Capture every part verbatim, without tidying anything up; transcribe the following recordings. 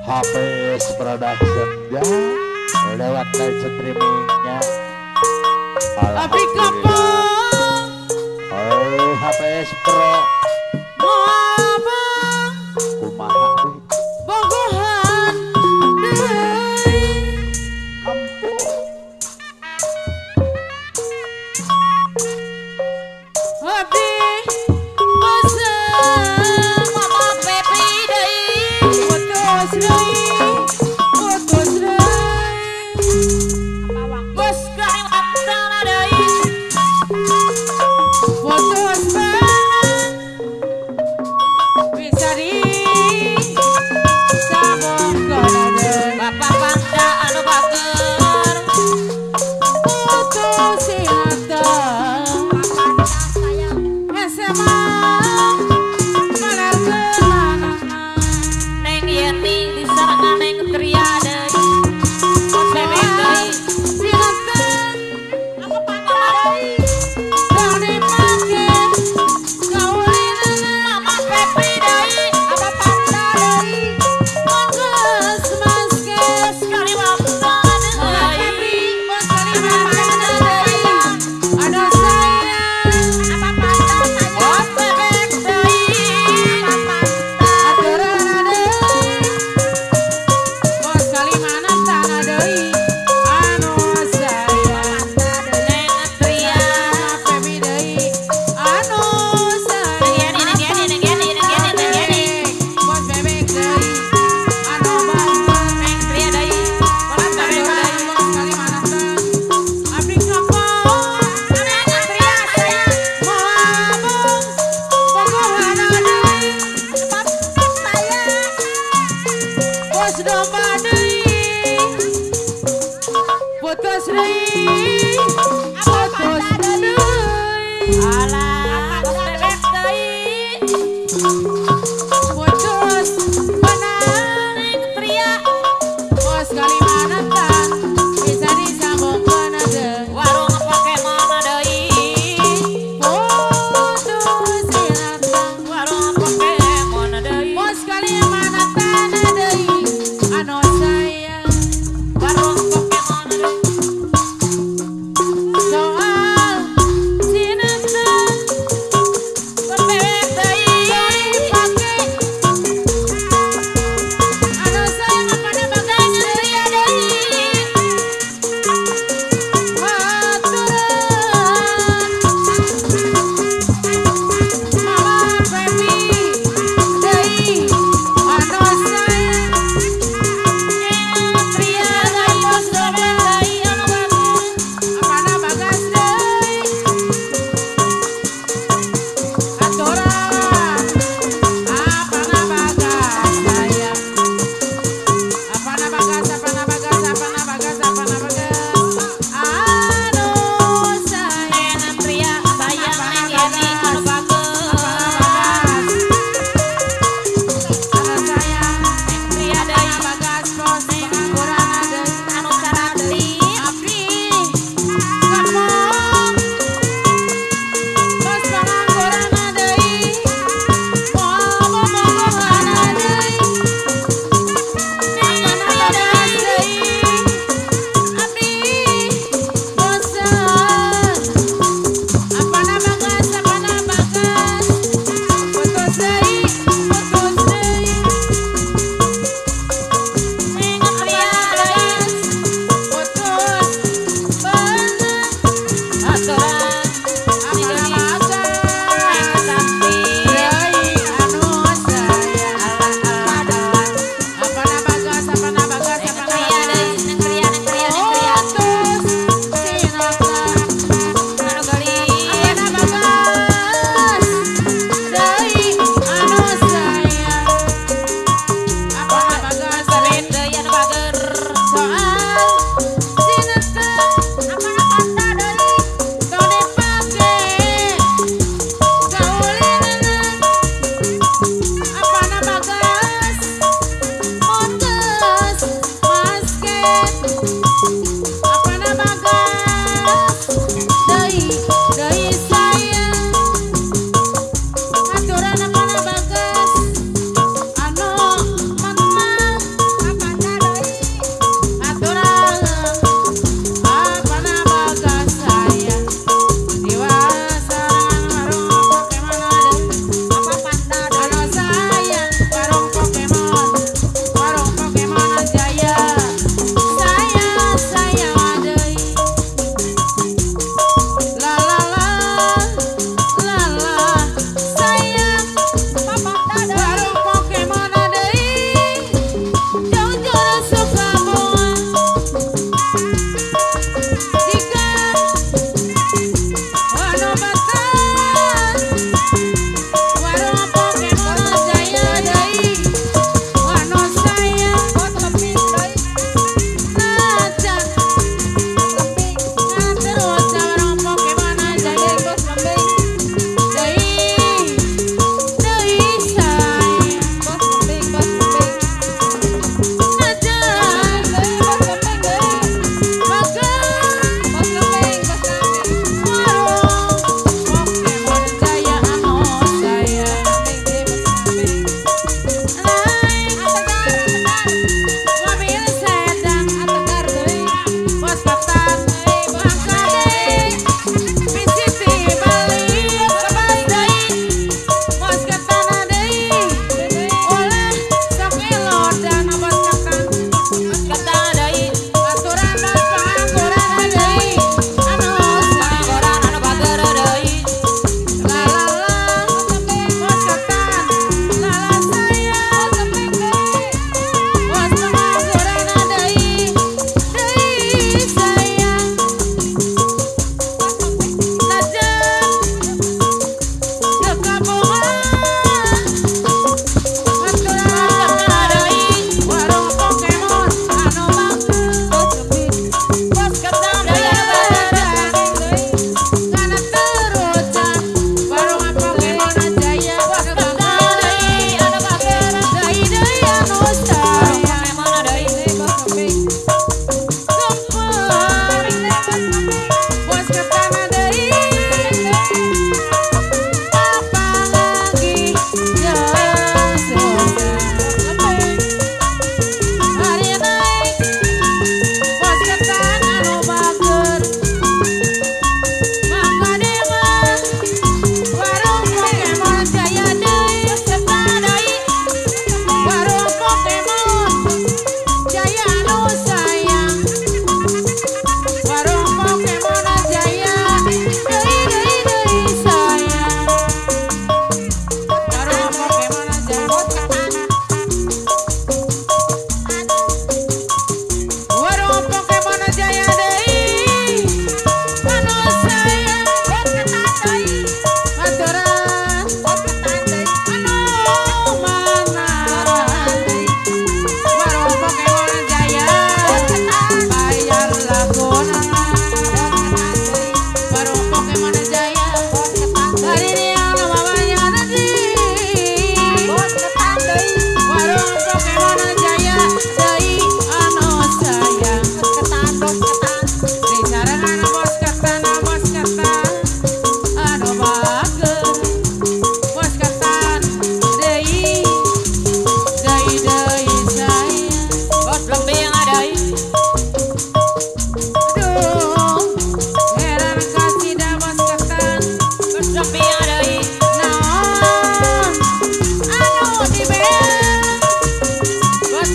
H P S Production ya lewat live streamingnya. Tapi kapal oh H P S Pro ngabang kumaha deh bogohan deui ampun abdi pesan mama Pepi deui putus deui putus deui bos kali wantana deui putus banget bisa di sabong kono deui bapak panda anu bager putus ingatan S M A malerkeun Neng Yeni disarangan Neng Tria deui bebek deui sinatan apa pangalan deui teu dipake kaulinan mama Pepi deui apa panda deui manggeus maske sekali waktu deui sekali waktu deui ada saya apa panda saya bos bebek deui apa panda aturana deui bos Kalimantan deui anu saya Neng Tria Pepi deui anu saya Neng Yeni Neng Yeni Neng Yeni Neng Yeni bos bebek deui anu bangun Neng Tria deui bos bebek deui bos Kalimantan abdi kapal Neng Tria saya mabung bogohan deui tempat saya bos domba deui putus deui putus deui alah bos bebek deui putus benang Neng Tria bos Kalimantan bisa disambungkeun deui warung Pokemon deui putus ingatan warung Pokemon deui bos Kalimantan deui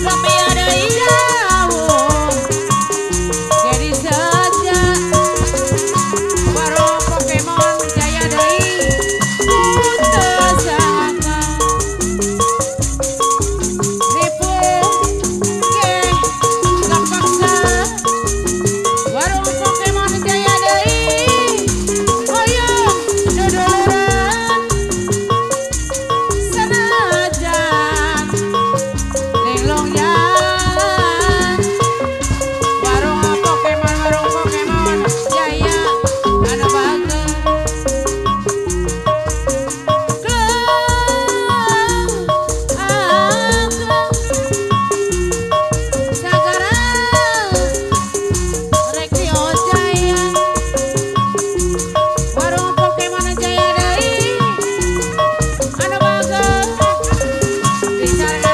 Rupiah deui jauh jadi saja warung Pokemon jaya deui teu sangka ribu ge kapaksa warung Pokemon jaya deui hoyong duduluran sanajan linglung jalan warung Pokemon warung Pokemon jaya anu bageus sagara rek diojaya warung Pokemon jaya deui anu bageus di sarana